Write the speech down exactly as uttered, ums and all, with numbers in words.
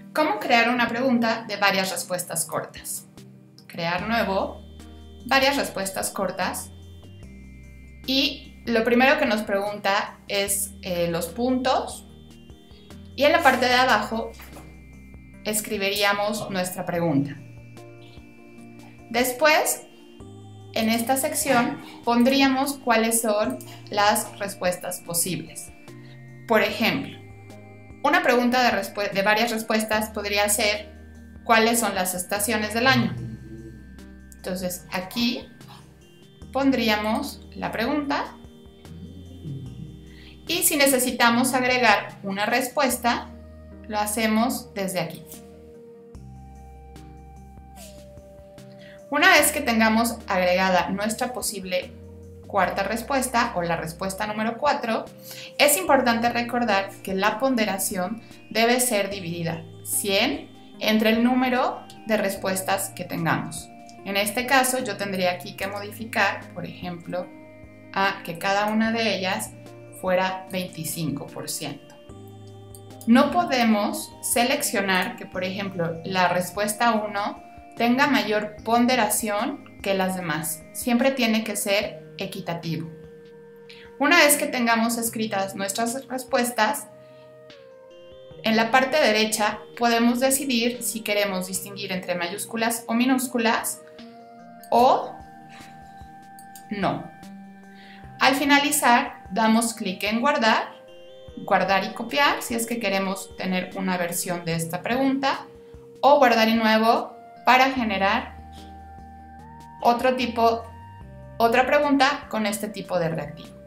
¿Cómo crear una pregunta de varias respuestas cortas? Crear nuevo, varias respuestas cortas, y lo primero que nos pregunta es eh, los puntos, y en la parte de abajo escribiríamos nuestra pregunta. Después, en esta sección pondríamos cuáles son las respuestas posibles. Por ejemplo, una pregunta de, de varias respuestas podría ser ¿cuáles son las estaciones del año? Entonces aquí pondríamos la pregunta, y si necesitamos agregar una respuesta, lo hacemos desde aquí. Una vez que tengamos agregada nuestra posible cuarta respuesta o la respuesta número cuatro, es importante recordar que la ponderación debe ser dividida cien entre el número de respuestas que tengamos. En este caso yo tendría aquí que modificar, por ejemplo, a que cada una de ellas fuera veinticinco por ciento. No podemos seleccionar que, por ejemplo, la respuesta uno tenga mayor ponderación que las demás. Siempre tiene que ser equitativo. Una vez que tengamos escritas nuestras respuestas, en la parte derecha podemos decidir si queremos distinguir entre mayúsculas o minúsculas o no. Al finalizar, damos clic en guardar, guardar y copiar si es que queremos tener una versión de esta pregunta, o guardar y nuevo para generar otro tipo, otra pregunta con este tipo de reactivo.